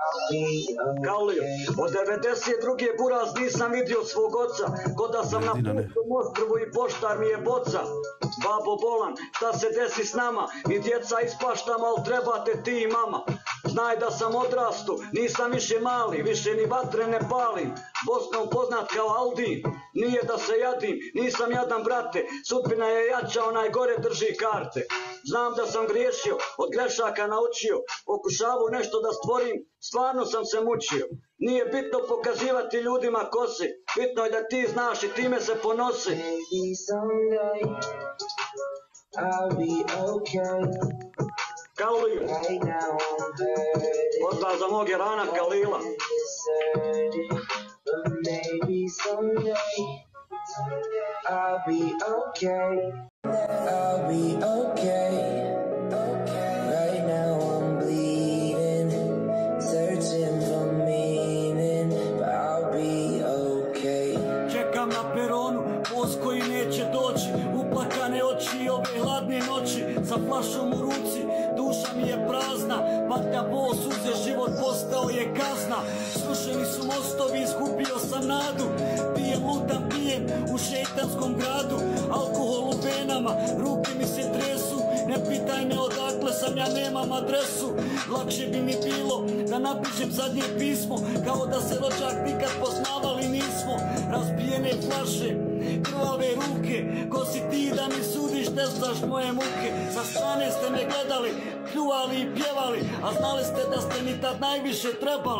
Kalio, od 92. buraz nisam vidio svog oca, ko da sam na putom ostrvu i poštar mi je boca. Babo bolan, šta se desi s nama, mi djeca ispaštamo, al trebate ti i mama. Znaj da sam odrastu, nisam više mali, više ni vatre ne palim. Bosnom poznat kao Aldin, nije da se jadim, nisam jadan brate, sudbina je jača, onaj gore drži karte. Znam da sam griješio, od grešaka naučio, pokušavao nešto da stvorim, stvarno sam se mučio. Nije bitno pokazivati ljudima ko si, bitno je da ti znaš i time se ponosi. Kaliju, pozdrav za mog Irana Kalila. Čekam na peronu, voz koji neće doći, uplakane oči ove hladne noći, sa flašom u ruci, duša mi je prazna, patnja, bol, suze, život postao je kazna. Srušeni su mostovi, izgubio sam nadu, pijem, lutam, pijem u šeitanskom gradu, alkohol u venama, ruke mi se tresu, ne pitaj me odakle sam, ja nemam adresu. Lakše bi mi bilo da napišem zadnje pismo, kao da se rođak nikad poznavali nismo. Razbijene flaše, krvave ruke, ko si ti da mi sudiš, ne znaš moje muke. Sa strane ste me gledali, pljuvali i pjevali, a znali ste da ste mi tad najviše trebali.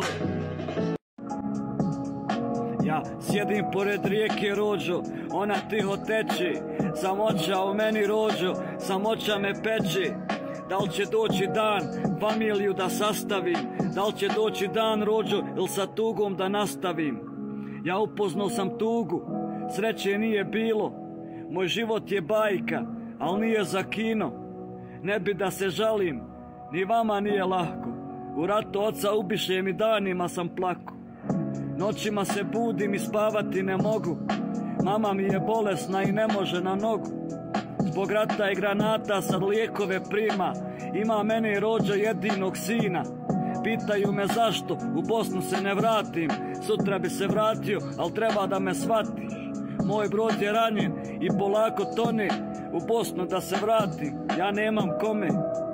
Ja sjedim pored rijeke Rođo, ona tiho teče, samoća u meni Rođo, samoća me peče. Da li će doći dan familiju da sastavim, da li će doći dan Rođo ili sa tugom da nastavim. Ja upoznao sam tugu, sreće nije bilo, moj život je bajka, al nije za kino. Ne bi da se žalim, ni vama nije lahko, u ratu oca ubišem i danima sam plako. Noćima se budim i spavati ne mogu, mama mi je bolesna i ne može na nogu. Zbog rata i granata sad lijekove prima, ima meni Rođo jedinog sina. Pitaju me zašto u Bosnu se ne vratim, sutra bi se vratio, al treba da me shvatiš. Moj brod je ranjen i polako tone, u Bosnu da se vratim, ja nemam kome.